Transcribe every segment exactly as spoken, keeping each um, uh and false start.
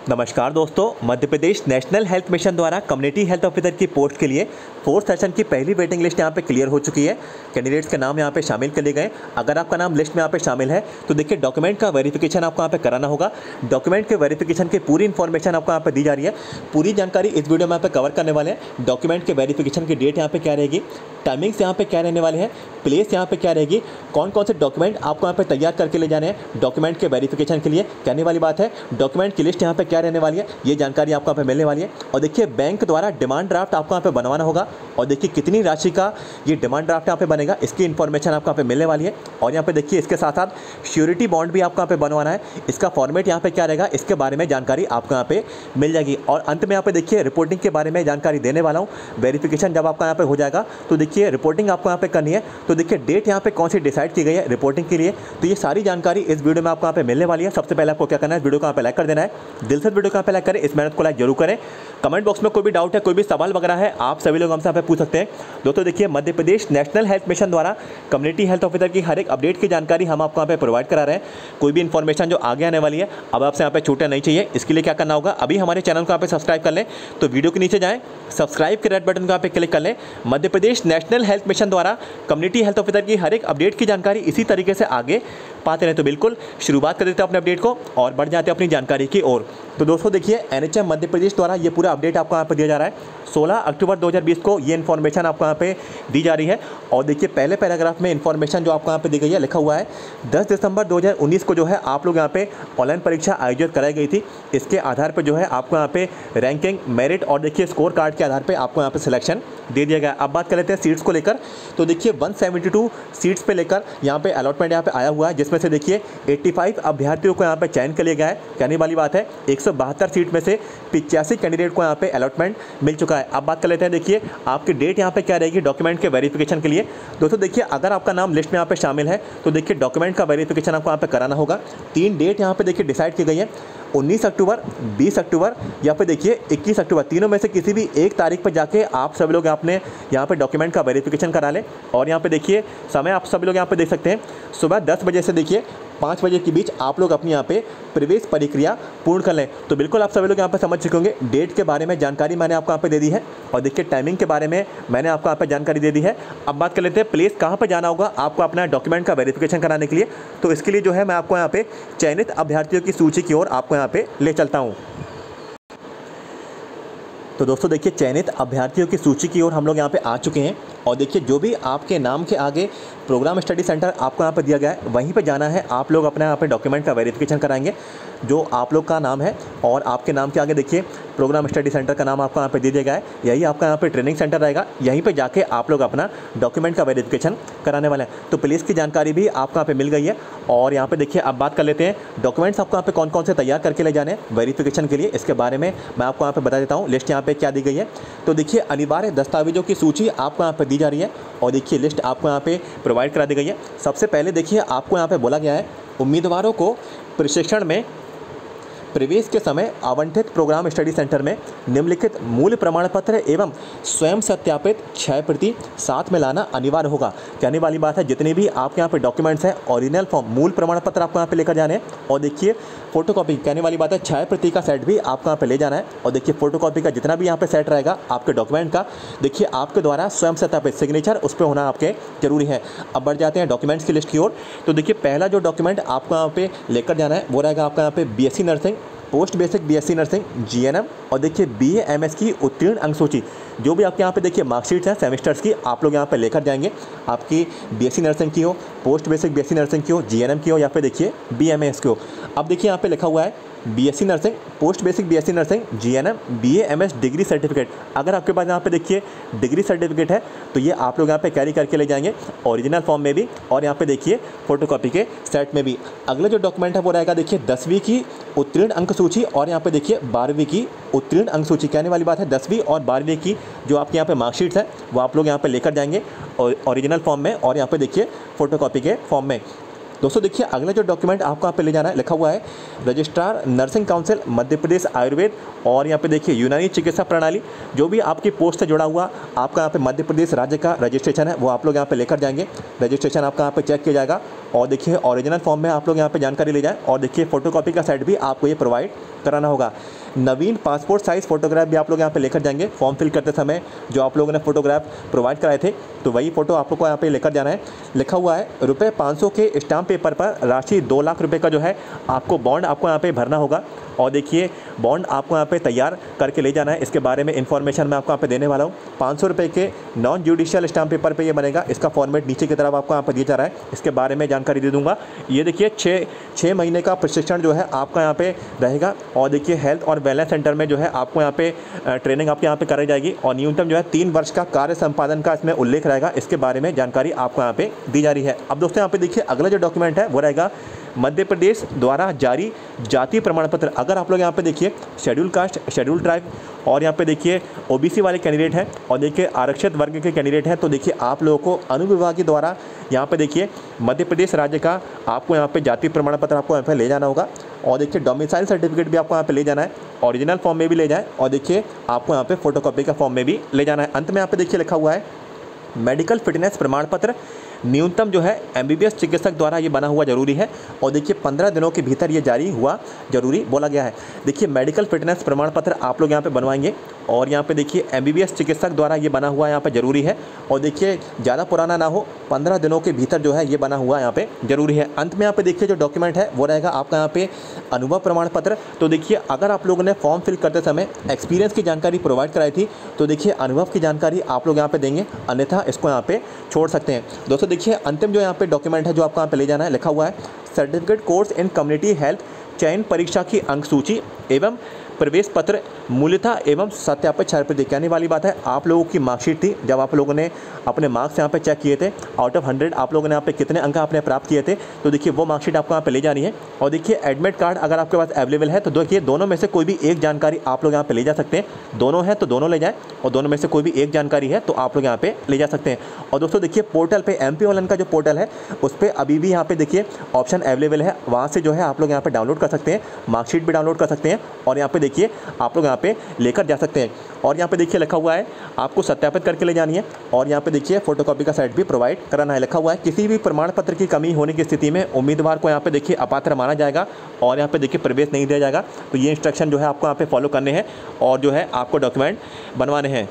नमस्कार दोस्तों, Madhya Pradesh national health mission द्वारा कम्युनिटी हेल्थ ऑफिसर की पोस्ट के लिए फोर्थ सेशन की पहली वेटिंग लिस्ट यहाँ पे क्लियर हो चुकी है। कैंडिडेट्स के नाम यहाँ पे शामिल कर लिए गए। अगर आपका नाम लिस्ट में यहाँ पे शामिल है तो देखिए डॉक्यूमेंट का वेरिफिकेशन आपको यहाँ पे कराना होगा। डॉक्यूमेंट के वेरिफिकेशन की पूरी इन्फॉर्मेशन आपको यहाँ पे दी जा रही है। पूरी जानकारी इस वीडियो में यहाँ पे कवर करने वाले हैं। डॉक्यूमेंट के वेरिफिकेशन की डेट यहाँ पे क्या रहेगी, टाइमिंग्स यहाँ पे क्या रहने वाले हैं, प्लेस यहाँ पे क्या रहेगी, कौन कौन से डॉक्यूमेंट आपको यहाँ पे तैयार करके ले जाने हैं डॉक्यूमेंट के वेरिफिकेशन के लिए, कहने वाली बात है। डॉक्यूमेंट की लिस्ट यहाँ पे क्या रहने वाली है, ये जानकारी आपको यहाँ पे मिलने वाली है। और देखिए बैंक द्वारा डिमांड ड्राफ्ट आपको यहाँ पे बनवाना होगा और देखिए कितनी राशि का ये डिमांड ड्राफ्ट यहाँ पे बनेगा, इसकी इन्फॉर्मेशन आपको यहाँ पे मिलने वाली है। और यहाँ पे देखिए इसके साथ साथ श्योरिटी बॉन्ड भी आपको यहाँ पे बनवाना है। इसका फॉर्मेट यहाँ पे क्या रहेगा, इसके बारे में जानकारी आपको यहाँ पे मिल जाएगी। और अंत में यहाँ पे देखिए रिपोर्टिंग के बारे में जानकारी देने वाला हूँ। वेरिफिकेशन जब आपका यहाँ पे हो जाएगा तो देखिए रिपोर्टिंग आपको यहाँ पे करनी है। तो देखिए डेट यहाँ पे कौन सी डिसाइड की गई है रिपोर्टिंग के लिए, तो ये सारी जानकारी इस वीडियो में आपको यहाँ पे मिलने वाली है। सबसे पहले आपको क्या करना है, वीडियो को यहाँ पे लाइक कर देना है। दिल से वीडियो को यहाँ पे लाइक करें, इस मेहनत को लाइक जरूर करें। कमेंट बॉक्स में कोई भी डाउट है, कोई भी सवाल वगैरह है, आप सभी लोग हमसे यहाँ पे पूछ सकते हैं। दोस्तों देखिए Madhya Pradesh national health mission द्वारा कम्युनिटी हेल्थ ऑफिसर की हर एक अपडेट की जानकारी हम आपको यहाँ पे प्रोवाइड करा रहे हैं। कोई भी इन्फॉर्मेशन जो आगे आने वाली है अब आपसे यहाँ पे छूटे नहीं चाहिए। इसके लिए क्या करना होगा, अभी हमारे चैनल को यहाँ पे सब्सक्राइब कर लें। तो वीडियो के नीचे जाएं, सब्सक्राइब के रेड बटन को यहाँ पे क्लिक कर लें। Madhya Pradesh national health mission द्वारा कम्युनिटी हेल्थ ऑफिसर की हर एक अपडेट की जानकारी इसी तरीके से आगे पाते रहें। तो बिल्कुल शुरुआत कर देते हैं अपने अपडेट को और बढ़ जाते हैं अपनी जानकारी की ओर। तो दोस्तों देखिए एनएचएम मध्य प्रदेश द्वारा ये पूरा अपडेट आपको यहाँ पे दिया जा रहा है। सोलह अक्टूबर दो हज़ार बीस को ये इन्फॉर्मेशन आपको यहाँ पे दी जा रही है। और देखिए पहले पैराग्राफ में इन्फॉर्मेशन जो आपको यहाँ पे दी गई है, लिखा हुआ है दस दिसंबर दो हज़ार उन्नीस को जो है आप लोग यहाँ पे ऑनलाइन परीक्षा आयोजित कराई गई थी। इसके आधार पर जो है आपको यहाँ पे रैंकिंग, मेरिट और देखिए स्कोर कार्ड के आधार पर आपको यहाँ पे सिलेक्शन दे दिया गया। अब बात कर लेते हैं सीट्स को लेकर। तो देखिए एक सौ बहत्तर सीट्स पे लेकर यहाँ पे अलॉटमेंट यहाँ पे आया हुआ है, जिसमें से देखिए पचासी अभ्यर्थियों को यहाँ पे चयन कर लिया गया है। कहने वाली बात है एक सौ बहत्तर सीट में से पिचासी कैंडिडेट को यहाँ पे अलॉटमेंट मिल चुका है। अब बात कर लेते हैं देखिए आपकी डेट यहाँ पे क्या रहेगी डॉक्यूमेंट के वेरिफिकेशन के लिए। दोस्तों देखिए अगर आपका नाम लिस्ट में यहाँ पे शामिल है तो देखिए डॉक्यूमेंट का वेरिफिकेशन आपको यहाँ पे कराना होगा। तीन डेट यहाँ पे देखिए डिसाइड की गई है, उन्नीस अक्टूबर, बीस अक्टूबर या फिर देखिए इक्कीस अक्टूबर। तीनों में से किसी भी एक तारीख पर जाके आप सभी लोग अपने यहाँ पे डॉक्यूमेंट का वेरिफिकेशन करा लें। और यहाँ पे देखिए समय आप सभी लोग यहाँ पे देख सकते हैं, सुबह दस बजे से देखिए पाँच बजे के बीच आप लोग अपनी यहाँ पे प्रवेश प्रक्रिया पूर्ण कर लें। तो बिल्कुल आप सभी लोग यहाँ पे समझ चुके होंगे। डेट के बारे में जानकारी मैंने आपको यहाँ पे दे दी है और देखिए टाइमिंग के बारे में मैंने आपको यहाँ पे जानकारी दे दी है। अब बात कर लेते हैं प्लेस कहाँ पे जाना होगा आपको अपना डॉक्यूमेंट का वेरिफिकेशन कराने के लिए। तो इसके लिए जो है मैं आपको यहाँ पे चयनित अभ्यर्थियों की सूची की ओर आपको यहाँ पे ले चलता हूँ। तो दोस्तों देखिए चयनित अभ्यर्थियों की सूची की ओर हम लोग यहाँ पे आ चुके हैं। और देखिए जो भी आपके नाम के आगे प्रोग्राम स्टडी सेंटर आपको यहाँ पे दिया गया है वहीं पे जाना है। आप लोग अपने यहाँ पे डॉक्यूमेंट का वेरिफिकेशन कराएंगे। जो आप लोग का नाम है और आपके नाम के आगे देखिए प्रोग्राम स्टडी सेंटर का नाम आपको यहाँ पे दे दिया गया है, यही आपका यहाँ पे ट्रेनिंग सेंटर रहेगा। यहीं पे जाके आप लोग अपना डॉक्यूमेंट का वेरिफिकेशन कराने वाले हैं। तो प्लेस की जानकारी भी आपको यहाँ पे मिल गई है। और यहाँ पे देखिए अब बात कर लेते हैं डॉक्यूमेंट्स आपको यहाँ पे कौन कौन से तैयार करके ले जाने हैं वेरिफिकेशन के लिए। इसके बारे में मैं आपको यहाँ पे बता देता हूँ लिस्ट यहाँ पे क्या दी गई है। तो देखिए अनिवार्य दस्तावेजों की सूची आपको यहाँ पे दी जा रही है और देखिए लिस्ट आपको यहाँ पे प्रोवाइड करा दी गई है। सबसे पहले देखिए आपको यहाँ पे बोला गया है उम्मीदवारों को प्रशिक्षण में प्रवेश के समय आवंटित प्रोग्राम स्टडी सेंटर में निम्नलिखित मूल प्रमाण पत्र एवं स्वयं सत्यापित छह प्रति साथ में लाना अनिवार्य होगा। कहने वाली बात है जितने भी आपके यहाँ पे डॉक्यूमेंट्स हैं ओरिजिनल फॉर्म मूल प्रमाण पत्र आपको यहाँ पे लेकर जाने हैं। और देखिए फोटोकॉपी, कहने वाली बात है छह प्रति का सेट भी आपको यहाँ पे ले जाना है। और देखिए फोटोकॉपी का जितना भी यहाँ पे सेट रहेगा आपके डॉक्यूमेंट का, देखिए आपके द्वारा स्वयं सत्यापित सिग्नेचर उस पर होना आपके जरूरी है। अब बढ़ जाते हैं डॉक्यूमेंट्स की लिस्ट की ओर। तो देखिए पहला जो डॉक्यूमेंट आपको यहाँ पे लेकर जाना है वो रहेगा आपका यहाँ पे B S C nursing, post basic BSc nursing, GNM और देखिए बीए एमएस की उत्तीर्ण अंक सूची। जो भी आपके यहाँ पे देखिए मार्कशीट्स हैं सेमेस्टर्स की आप लोग यहाँ पे लेकर जाएंगे। आपकी बीएससी नर्सिंग की हो, पोस्ट बेसिक बीएससी नर्सिंग की हो, जीएनएम की हो या फिर देखिए बीएमएस की हो। अब देखिए यहाँ पे लिखा हुआ है BSc nursing, post basic BSc nursing, GNM, BA MS degree certificate. अगर आपके पास यहाँ पे देखिए डिग्री सर्टिफिकेट है तो ये आप लोग यहाँ पे कैरी करके ले जाएंगे ओरिजिनल फॉर्म में भी और यहाँ पे देखिए फोटोकॉपी के सेट में भी। अगला जो डॉक्यूमेंट है वो रहेगा देखिए दसवीं की उत्तीर्ण अंक सूची और यहाँ पे देखिए बारहवीं की उत्तीर्ण अंक सूची। कहने वाली बात है दसवीं और बारहवीं की जो आपके यहाँ पे मार्कशीट्स है वो आप लोग यहाँ पे लेकर जाएंगे और ओरिजिनल फॉर्म में और यहाँ पे देखिए फोटोकॉपी के फॉर्म में। दोस्तों देखिए अगला जो डॉक्यूमेंट आपको यहाँ पे ले जाना है, लिखा हुआ है registrar nursing council Madhya Pradesh Ayurveda, और यहाँ पे देखिए यूनानी चिकित्सा प्रणाली, जो भी आपकी पोस्ट से जुड़ा हुआ आपका यहाँ पे मध्य प्रदेश राज्य का रजिस्ट्रेशन है वो आप लोग यहाँ पे लेकर जाएंगे। रजिस्ट्रेशन आपका यहाँ पे चेक किया जाएगा और देखिए ओरिजिनल फॉर्म में आप लोग यहाँ पे जानकारी ले जाएं, और देखिए फोटोकॉपी का सेट भी आपको ये प्रोवाइड कराना होगा। नवीन पासपोर्ट साइज़ फोटोग्राफ भी आप लोग यहाँ पे लेकर जाएंगे। फॉर्म फिल करते समय जो आप लोगों ने फोटोग्राफ प्रोवाइड कराए थे तो वही फ़ोटो आप लोग को यहाँ पे लेकर जाना है। लिखा हुआ है रुपये पाँच सौ के स्टाम्प पेपर पर राशि दो लाख रुपए का जो है आपको बॉन्ड आपको यहाँ पे भरना होगा, और देखिए बॉन्ड आपको यहाँ पे तैयार करके ले जाना है। इसके बारे में इन्फॉर्मेशन मैं आपको यहाँ पे देने वाला हूँ। पाँच सौ रुपये के नॉन जुडिशियल स्टाम्प पेपर पे ये बनेगा। इसका फॉर्मेट नीचे की तरफ आपको यहाँ पे दिया जा रहा है, इसके बारे में जानकारी दे दूँगा। ये देखिए छः छः महीने का प्रशिक्षण जो है आपका यहाँ पे रहेगा, और देखिए हेल्थ और वेलनेस सेंटर में जो है आपको यहाँ पे ट्रेनिंग आपके यहाँ पे कराई जाएगी, और न्यूनतम जो है तीन वर्ष का कार्य संपादन का इसमें उल्लेख रहेगा। इसके बारे में जानकारी आपको यहाँ पे दी जा रही है। अब दोस्तों यहाँ पे देखिए अगला जो डॉक्यूमेंट है वो रहेगा मध्य प्रदेश द्वारा जारी जाति प्रमाण पत्र। अगर आप लोग यहाँ पे देखिए शेड्यूल कास्ट, शेड्यूल ट्राइब, और यहाँ पे देखिए ओबीसी वाले कैंडिडेट हैं, और देखिए आरक्षित वर्ग के कैंडिडेट हैं, तो देखिए आप लोगों को अनुविभाग द्वारा यहाँ पे देखिए मध्य प्रदेश राज्य का आपको यहाँ पे जाति प्रमाण पत्र आपको यहाँ पे ले जाना होगा, और देखिए डोमिसाइल सर्टिफिकेट भी आपको यहाँ पे ले जाना है, ओरिजिनल फॉर्म में भी ले जाए, और देखिए आपको यहाँ पे फोटोकॉपी का फॉर्म में भी ले जाना है। अंत में यहाँ पे देखिए लिखा हुआ है मेडिकल फिटनेस प्रमाण पत्र, न्यूनतम जो है एमबीबीएस चिकित्सक द्वारा ये बना हुआ जरूरी है, और देखिए पंद्रह दिनों के भीतर ये जारी हुआ जरूरी बोला गया है। देखिए मेडिकल फिटनेस प्रमाण पत्र आप लोग यहाँ पे बनवाएंगे, और यहाँ पे देखिए एमबीबीएस चिकित्सक द्वारा ये बना हुआ यहाँ पे जरूरी है, और देखिए ज़्यादा पुराना ना हो, पंद्रह दिनों के भीतर जो है ये बना हुआ यहाँ पे जरूरी है। अंत में यहाँ पे देखिए जो डॉक्यूमेंट है वो रहेगा आपका यहाँ पे अनुभव प्रमाण पत्र। तो देखिए अगर आप लोगों ने फॉर्म फिल करते समय एक्सपीरियंस की जानकारी प्रोवाइड कराई थी तो देखिए अनुभव की जानकारी आप लोग यहाँ पे देंगे, अन्यथा इसको यहाँ पे छोड़ सकते हैं। दोस्तों देखिए अंतिम जो यहाँ पे डॉक्यूमेंट है जो आपको यहाँ पे ले जाना है, लिखा हुआ है certificate course in community health चयन परीक्षा की अंक सूची एवं प्रवेश पत्र मूल्यता एवं सत्यापित छात्रवृत्ति। कहने वाली बात है आप लोगों की मार्कशीट थी, जब आप लोगों ने अपने मार्क्स यहाँ पे चेक किए थे, आउट ऑफ हंड्रेड आप लोगों ने यहाँ पे कितने अंक आपने प्राप्त किए थे, तो देखिए वो मार्कशीट आपको यहाँ पे ले जानी है। और देखिए एडमिट कार्ड अगर आपके पास अवेलेबल है तो देखिए दोनों में से कोई भी एक जानकारी आप लोग यहाँ पे ले जा सकते हैं। दोनों है तो दोनों ले जाएं, और दोनों में से कोई भी एक जानकारी है तो आप लोग यहाँ पे ले जा सकते हैं। और दोस्तों देखिए पोर्टल पे एम पी ऑनलाइन का जो पोर्टल है उस पर अभी भी यहाँ पे देखिए ऑप्शन अवेलेबल है, वहाँ से जो है आप लोग यहाँ पे डाउनलोड कर सकते हैं, मार्कशीट भी डाउनलोड कर सकते हैं, और यहाँ पे देखिए आप लोग यहाँ पे लेकर जा सकते हैं। और यहाँ पे देखिए लिखा हुआ है आपको सत्यापित करके ले जानी है, और यहाँ पे देखिए फोटोकॉपी का सेट भी प्रोवाइड कराना है। लिखा हुआ है किसी भी प्रमाण पत्र की कमी होने की स्थिति में उम्मीदवार को यहाँ पे देखिए अपात्र माना जाएगा, और यहाँ पे देखिए प्रवेश नहीं दिया जाएगा। तो ये इंस्ट्रक्शन जो है आपको यहाँ पे फॉलो करने हैं, और जो है आपको डॉक्यूमेंट बनवाने हैं।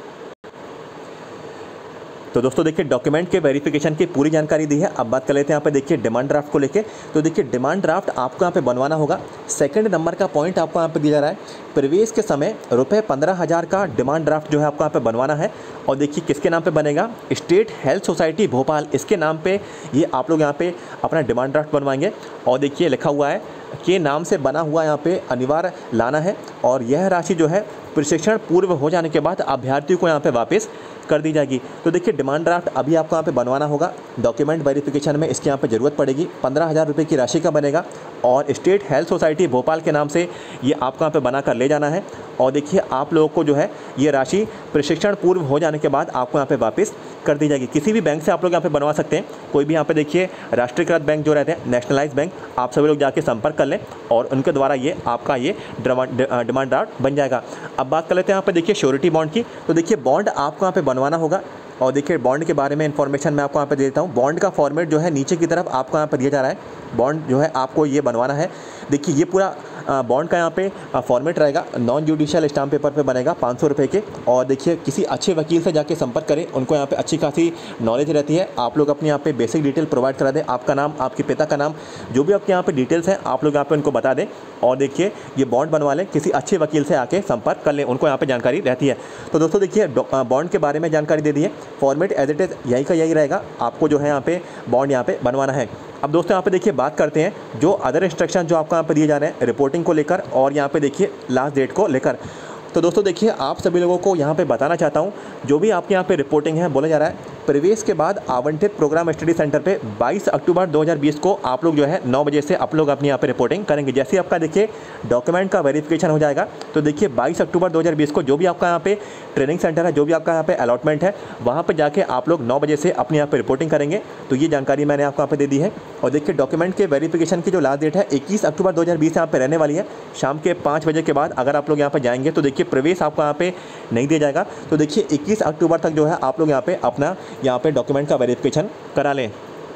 तो दोस्तों देखिए डॉक्यूमेंट के वेरिफिकेशन की पूरी जानकारी दी है। अब बात कर लेते हैं यहाँ पे देखिए डिमांड ड्राफ्ट को लेके। तो देखिए डिमांड ड्राफ्ट आपको यहाँ पे बनवाना होगा। सेकंड नंबर का पॉइंट आपको यहाँ पे दिया जा रहा है, प्रवेश के समय रुपये पंद्रह हज़ार का डिमांड ड्राफ्ट जो है आपको यहाँ पे बनवाना है। और देखिए किसके नाम पे बनेगा, स्टेट हेल्थ सोसाइटी भोपाल, इसके नाम पे ये आप लोग यहाँ पे अपना डिमांड ड्राफ्ट बनवाएंगे। और देखिए लिखा हुआ है के नाम से बना हुआ यहाँ पे अनिवार्य लाना है, और यह राशि जो है प्रशिक्षण पूर्व हो जाने के बाद अभ्यर्थी को यहाँ पे वापस कर दी जाएगी। तो देखिए डिमांड ड्राफ्ट अभी आपको यहाँ पे बनवाना होगा। डॉक्यूमेंट वेरिफिकेशन में इसकी यहाँ पे ज़रूरत पड़ेगी। पंद्रह हज़ार रुपये की राशि का बनेगा, और स्टेट हेल्थ सोसाइटी भोपाल के नाम से ये आपको यहाँ पे बना कर ले जाना है। और देखिए आप लोगों को जो है ये राशि प्रशिक्षण पूर्व हो जाने के बाद आपको यहाँ पे वापस कर दी जाएगी। किसी भी बैंक से आप लोग यहाँ पे बनवा सकते हैं, कोई भी यहाँ पे देखिए राष्ट्रीयकृत बैंक जो रहते हैं, नेशनलाइज बैंक, आप सभी लोग जाके संपर्क कर लें, और उनके द्वारा ये आपका ये डिमांड ड्राफ्ट बन जाएगा। अब बात कर लेते हैं यहाँ पे देखिए श्योरिटी बॉन्ड की। तो देखिए बॉन्ड आपको यहाँ पे बनवाना होगा, और देखिए बॉन्ड के बारे में इन्फॉर्मेशन मैं आपको यहाँ पे दे देता हूँ। बॉन्ड का फॉर्मेट जो है नीचे की तरफ आपको यहाँ पे दिया जा रहा है। बॉन्ड जो है आपको ये बनवाना है। देखिए ये पूरा बॉन्ड का यहाँ पे फॉर्मेट रहेगा, नॉन जुडिशियल स्टाम्प पेपर पे बनेगा पाँच सौ रुपये के। और देखिए किसी अच्छे वकील से जाके संपर्क करें, उनको यहाँ पे अच्छी खासी नॉलेज रहती है। आप लोग अपनी यहाँ पे बेसिक डिटेल प्रोवाइड करा दें, आपका नाम, आपके पिता का नाम, जो भी आपके यहाँ पे डिटेल्स हैं आप लोग यहाँ पे उनको बता दें, और देखिए ये बॉन्ड बनवा लें। किसी अच्छे वकील से आके संपर्क कर लें, उनको यहाँ पे जानकारी रहती है। तो दोस्तों देखिए बॉन्ड के बारे में जानकारी दे दी है। फॉर्मेट एज इट इज़ यही का यही रहेगा, आपको जो है यहाँ पे बॉन्ड यहाँ पे बनवाना है। अब दोस्तों यहाँ पे देखिए बात करते हैं जो अदर इंस्ट्रक्शन जो आपको यहाँ पे दिए जा रहे हैं रिपोर्टिंग को लेकर, और यहाँ पे देखिए लास्ट डेट को लेकर। तो दोस्तों देखिए आप सभी लोगों को यहाँ पे बताना चाहता हूँ, जो भी आपके यहाँ पे रिपोर्टिंग है, बोला जा रहा है प्रवेश के बाद आवंटित प्रोग्राम स्टडी सेंटर पे बाईस अक्टूबर दो हज़ार बीस को आप लोग जो है नौ बजे से आप लोग अपनी यहाँ पे रिपोर्टिंग करेंगे। जैसे ही आपका देखिए डॉक्यूमेंट का वेरिफिकेशन हो जाएगा तो देखिए बाईस अक्टूबर दो हज़ार बीस को जो भी आपका यहाँ पे ट्रेनिंग सेंटर है, जो भी आपका यहाँ पे अलॉटमेंट है, वहाँ पे जाके आप लोग नौ बजे से अपने यहाँ पे रिपोर्टिंग करेंगे। तो ये जानकारी मैंने आपको यहाँ पे दे दी है। और देखिए डॉक्यूमेंट के वेरिफिकेशन की जो लास्ट डेट है इक्कीस अक्टूबर दो हज़ार बीस यहाँ पे रहने वाली है। शाम के पाँच बजे के बाद अगर आप लोग यहाँ पर जाएंगे तो देखिए प्रवेश आपको यहाँ पे नहीं दिया जाएगा। तो देखिए इक्कीस अक्टूबर तक जो है आप लोग यहाँ पे अपना यहाँ पे डॉक्यूमेंट का वेरिफिकेशन करा लें।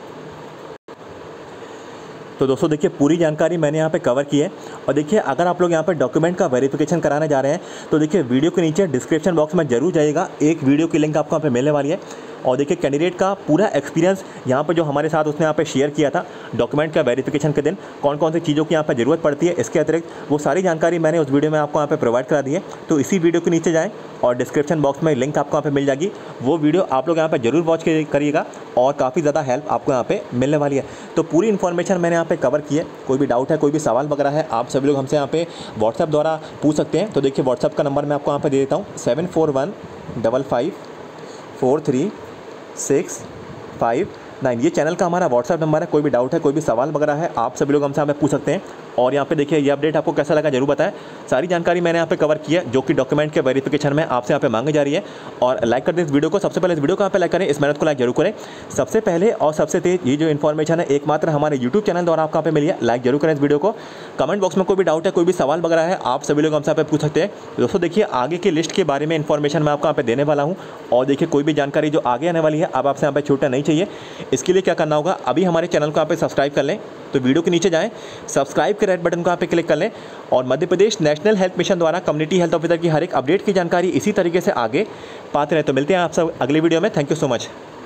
तो दोस्तों देखिए पूरी जानकारी मैंने यहाँ पे कवर की है। और देखिए अगर आप लोग यहाँ पे डॉक्यूमेंट का वेरिफिकेशन कराने जा रहे हैं तो देखिए वीडियो के नीचे डिस्क्रिप्शन बॉक्स में जरूर जाइएगा, एक वीडियो की लिंक आपको यहाँ पे मिलने वाली है। और देखिए कैंडिडेट का पूरा एक्सपीरियंस यहाँ पर जो हमारे साथ उसने यहाँ पे शेयर किया था डॉक्यूमेंट का वेरिफिकेशन के दिन, कौन कौन सी चीज़ों की यहाँ पर ज़रूरत पड़ती है, इसके अतिरिक्त वो सारी जानकारी मैंने उस वीडियो में आपको यहाँ पे प्रोवाइड करा दी है। तो इसी वीडियो के नीचे जाएँ और डिस्क्रिप्शन बॉक्स में लिंक आपको यहाँ पे मिल जाएगी, वो वीडियो आप लोग यहाँ पे जरूर वॉच करिएगा और काफ़ी ज़्यादा हेल्प आपको यहाँ पे मिलने वाली है। तो पूरी इन्फॉर्मेशन मैंने यहाँ पे कवर की है। कोई भी डाउट है, कोई भी सवाल वगैरह है, आप सभी लोग हमसे यहाँ पे व्हाट्सएप द्वारा पूछ सकते हैं। तो देखिए व्हाट्सएप का नंबर मैं आपको यहाँ पे दे देता हूँ, seven four one double five four three six five nine. ये चैनल का हमारा व्हाट्सएप नंबर है। कोई भी डाउट है, कोई भी सवाल वगैरह है, आप सभी लोग हमसे हमें पूछ सकते हैं। और यहाँ पे देखिए ये अपडेट आपको कैसा लगा जरूर बताएं। सारी जानकारी मैंने यहाँ पे कवर की है जो कि डॉक्यूमेंट के वेरिफिकेशन में आपसे यहाँ पे मांगी जा रही है। और लाइक कर दें इस वीडियो को, सबसे पहले इस वीडियो को यहाँ पे लाइक करें, इस मेहनत को लाइक जरूर करें। सबसे पहले और सबसे तेज ये जो इन्फॉर्मेशन है एकमात्र हमारे यूट्यूब चैनल द्वारा आपको यहाँ पे मिली है। लाइक जरूर करें इस वीडियो को। कमेंट बॉक्स में कोई भी डाउट है, कोई भी सवाल वगैरह है, आप सभी लोग हमसे यहाँ पे पूछ सकते हैं। दोस्तों देखिए आगे की लिस्ट के बारे में इन्फॉर्मेशन मैं आपको यहाँ पे देने वाला हूँ। और देखिए कोई भी जानकारी जो आगे आने वाली है अब आपसे यहाँ पे छूटना नहीं चाहिए। इसके लिए क्या करना होगा, अभी हमारे चैनल को यहाँ पे सब्सक्राइब कर लें। तो वीडियो के नीचे जाएं, सब्सक्राइब के रेड बटन को यहाँ पे क्लिक कर लें और Madhya Pradesh national health mission द्वारा कम्युनिटी हेल्थ ऑफिसर की हर एक अपडेट की जानकारी इसी तरीके से आगे पाते रहें। तो मिलते हैं आप सब अगले वीडियो में। Thank you so much.